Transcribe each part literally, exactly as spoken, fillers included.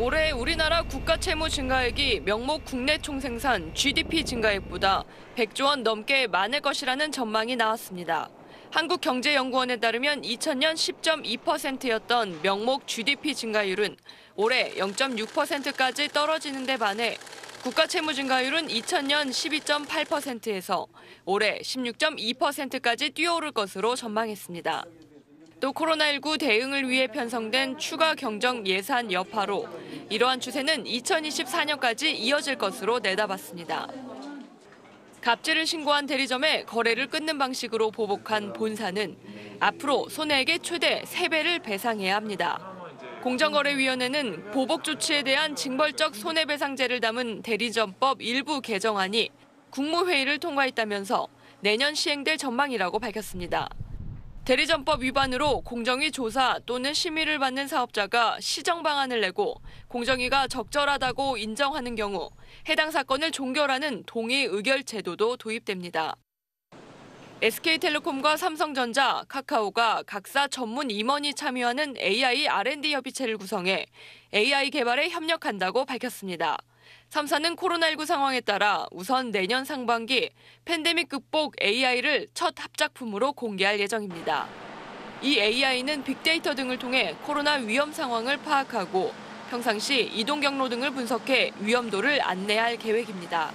올해 우리나라 국가 채무 증가액이 명목 국내 총생산 지디피 증가액보다 백조 원 넘게 많을 것이라는 전망이 나왔습니다. 한국경제연구원에 따르면 이천 년 십 점 이 퍼센트였던 명목 지디피 증가율은 올해 영 점 육 퍼센트까지 떨어지는 데 반해 국가 채무 증가율은 이천 년 십이 점 팔 퍼센트에서 올해 십육 점 이 퍼센트까지 뛰어오를 것으로 전망했습니다. 또 코로나십구 대응을 위해 편성된 추가 경정 예산 여파로 이러한 추세는 이천이십사 년까지 이어질 것으로 내다봤습니다. 갑질을 신고한 대리점에 거래를 끊는 방식으로 보복한 본사는 앞으로 손해액의 최대 세 배를 배상해야 합니다. 공정거래위원회는 보복 조치에 대한 징벌적 손해배상제를 담은 대리점법 일부 개정안이 국무회의를 통과했다면서 내년 시행될 전망이라고 밝혔습니다. 대리점법 위반으로 공정위 조사 또는 심의를 받는 사업자가 시정 방안을 내고 공정위가 적절하다고 인정하는 경우 해당 사건을 종결하는 동의 의결 제도도 도입됩니다. 에스케이텔레콤과 삼성전자, 카카오가 각사 전문 임원이 참여하는 에이아이 알 앤 디 협의체를 구성해 에이아이 개발에 협력한다고 밝혔습니다. 삼 사는 코로나십구 상황에 따라 우선 내년 상반기 팬데믹 극복 에이아이를 첫 합작품으로 공개할 예정입니다. 이 에이아이는 빅데이터 등을 통해 코로나 위험 상황을 파악하고 평상시 이동 경로 등을 분석해 위험도를 안내할 계획입니다.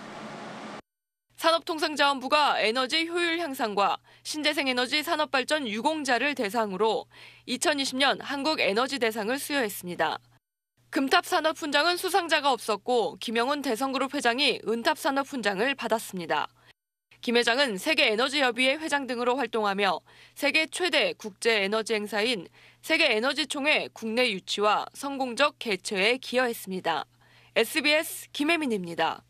산업통상자원부가 에너지 효율 향상과 신재생에너지 산업발전 유공자를 대상으로 이천이십 년 한국에너지대상을 수여했습니다. 금탑산업훈장은 수상자가 없었고 김영훈 대성그룹 회장이 은탑산업훈장을 받았습니다. 김 회장은 세계에너지협의회 회장 등으로 활동하며 세계 최대 국제에너지 행사인 세계에너지총회 국내 유치와 성공적 개최에 기여했습니다. 에스비에스 김혜민입니다.